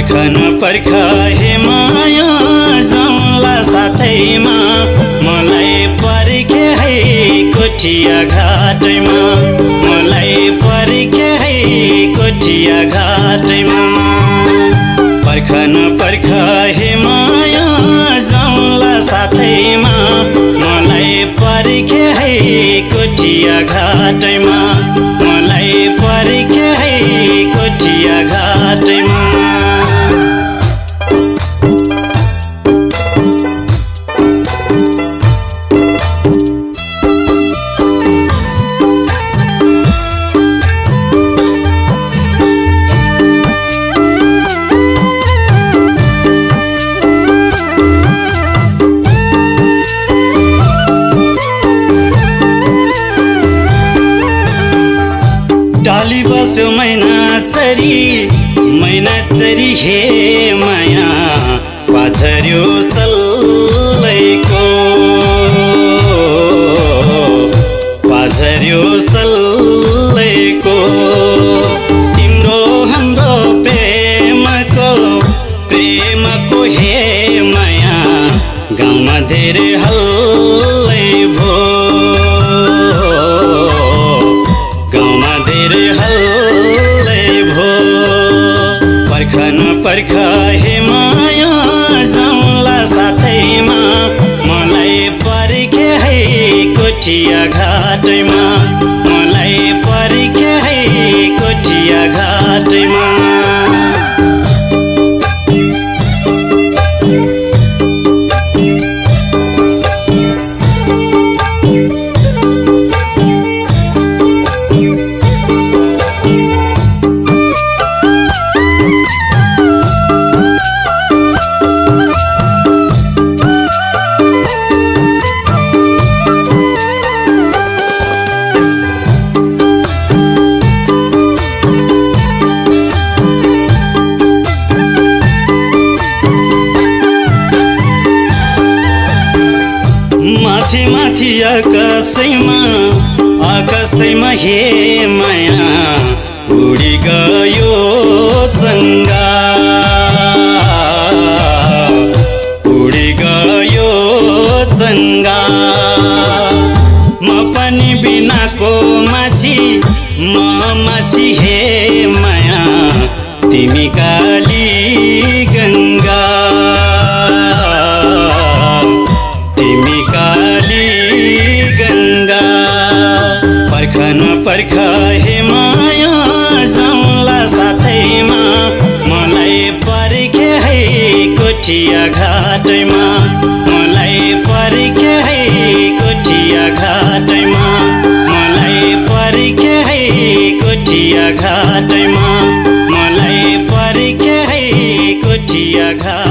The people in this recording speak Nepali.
पर्खन पर्खा हे माया जाउँला साथैमा मलाई पर्खे है कोठिया घाटैमा मलाई पर्खे है कोठिया घाटैमा पर्खन पर्खा हे माया जाउँला साथैमा मलाई पर्खे है कोठिया घाटैमा मलाई पर्खे है कोठिया घाटैमा डाली बस्यो मैना चरी हे माया पाछर्यो सल्लैको तिम्रो हाम्रो प्रेमको हे माया गाउँमा धेरै हल्लै भो गाउँमा धेरै हल्लै भो पर्खन पर्खा हे माया जाउँला साथैमा मलाई पर्खे है कोठिया घाटैमा मलाई पर्खे है कोठिया घाटैमा माथि आकाशैमा हे माया उडी गयो चङ्गा म पनि बिनाको माछी हे माया तिमी काली गङ्गा पर्खन पर्खा हे माया जाउँला साथैमा मलाई पर्खे है कोठिया घाटैमा मलाई पर्खे है कोठिया घाटैमा मलाई पर्खे है कोठिया घाटैमा मलाई पर्खे है कोठिया घाट